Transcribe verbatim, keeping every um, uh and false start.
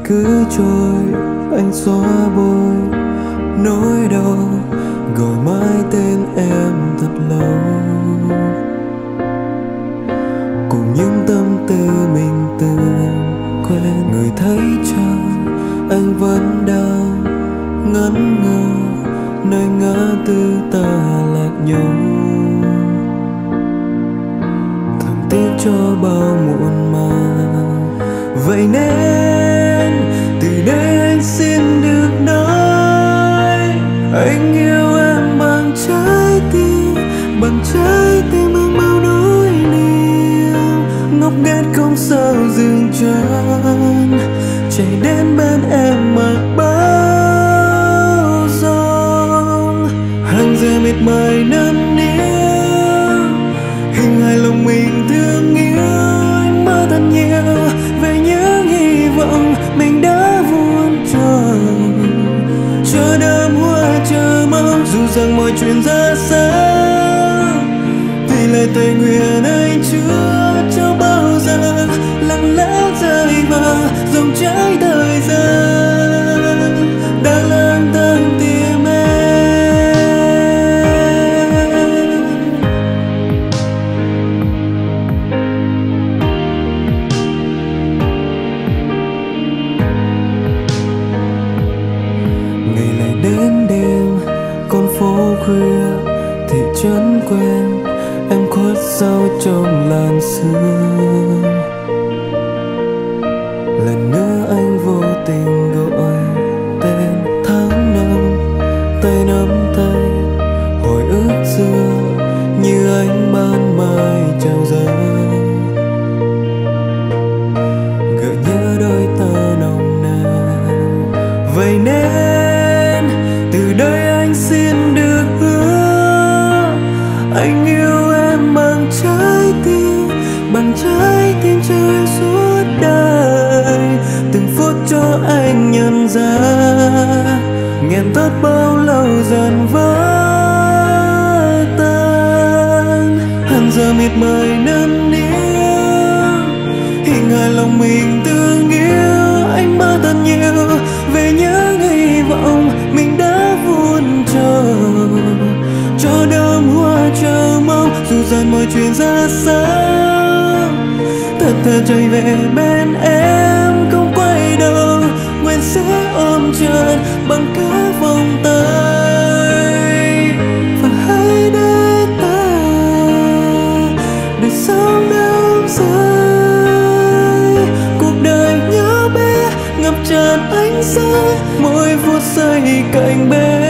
cứ trôi, anh xóa bôi nỗi đau, gọi mãi tên em thật lâu. Cùng những tâm tư mình từng quen, người thấy chăng anh vẫn đang ngẩn ngơ nơi ngã tư ta lạc nhau. Thầm tiếc cho bao muộn màng, vậy nên từ đây anh xin được nói anh yêu em bằng trái tim, bằng trái tim mang bao nỗi niềm. Ngóc nghét không sao dừng chân, chạy đến bên em mặc bao giông. Hàng giờ miệt mài nâng niu, hình hài lòng mình thương yêu. Anh mơ thật nhiều về những hy vọng mình đã vuông tròn, chờ đơm hoa chờ mong. Dù rằng mọi chuyện ra sao thì lời thề nguyện anh chưa cho bao giờ lặng lẽ rơi vào dòng chảy thời gian đang lang thang tìm em. Ngày lại đến đêm con phố khuya, thị trấn quen em khuất sau trong làn sương. Lần nữa anh vô tình gọi tên tháng năm, tay nắm tay hồi ức xưa như ánh ban mai trao dâng, gợi nhớ đôi ta nồng nàn. Vậy nên từ đây anh xin được hứa anh yêu em bằng trái tim, bằng trái tim cho em suốt đời. Từng phút cho anh nhận ra nghẹn thót bao lâu dần vỡ tan. Hàng giờ miệt mài nâng niu, hình hài lòng mình thương yêu. Anh mơ thật nhiều về những hy vọng mình đã vun trồng, cho đơm hoa chờ mong. Dù rằng mọi chuyện ra sao, thật thà chạy về bên em không quay đầu. Nguyện sẽ ôm chặt bằng cả vòng tay, và hãy để ta đời sống đắm say. Cuộc đời nhỏ bé ngập tràn ánh sáng, mỗi phút giây cạnh bên.